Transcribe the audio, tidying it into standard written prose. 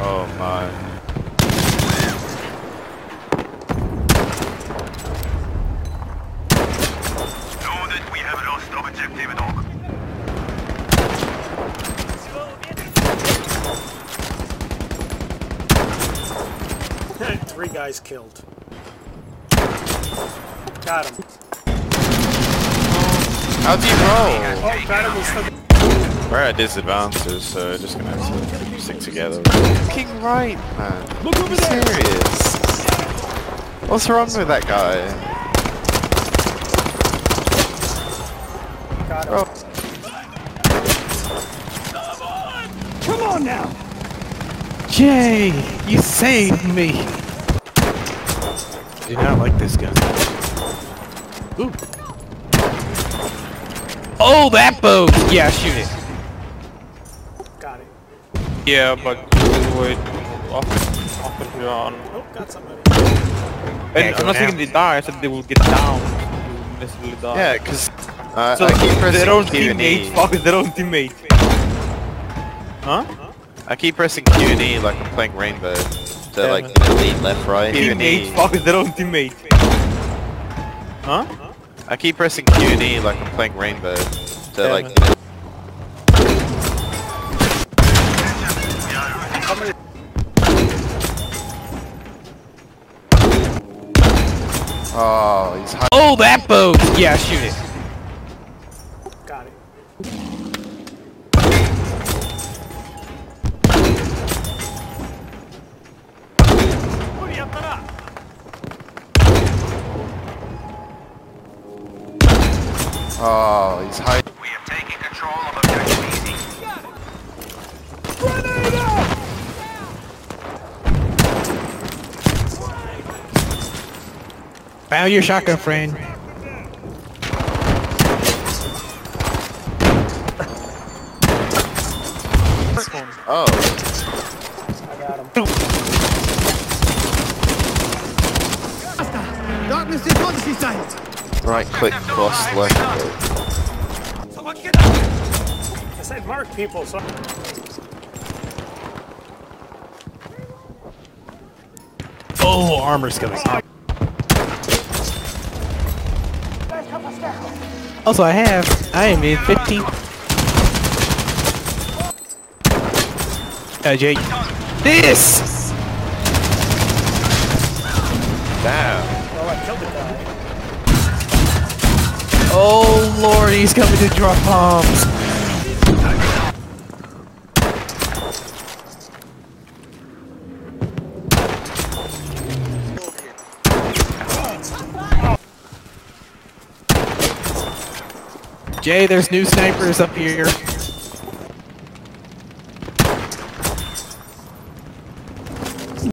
Oh my. Know that we have lost objective dog. Three guys killed. Got him. How'd you roll? Oh, got him. We're at disadvantages, so just gonna have to stick together. Fucking right, man. Look over there. Serious. What's wrong with that guy? Got him. Bro. Come on now. Jay, you saved me. Do not like this guy. Ooh. Oh, that boat! Yeah, shoot it. Got it. Yeah, but wait, off and here on. Oh, got somebody. And I'm not saying they die, I said they will get down. They will necessarily die. Yeah, cause So I keep pressing their own Q and E. teammate, fuck their own teammate. Huh? I keep pressing Q and E like I'm playing Rainbow. So like lead left, right, Q and Teammate, E. fuck their own teammate. Huh? I keep pressing Q and E like I'm playing Rainbow. So like. Oh, he's high. Oh, that boat! Yeah, shoot it. Got it. Oh, he's high. We have taken control of objective easy. Found your shotgun, friend. Oh. I got him. Darkness is on this side. Right click, cross, left click. I said mark people, so... Oh, armor's coming. Also, I am in 15. Jay. This! Damn. Oh, I killed the guy. Oh lord, he's coming to drop bombs. Jay, there's new snipers up here.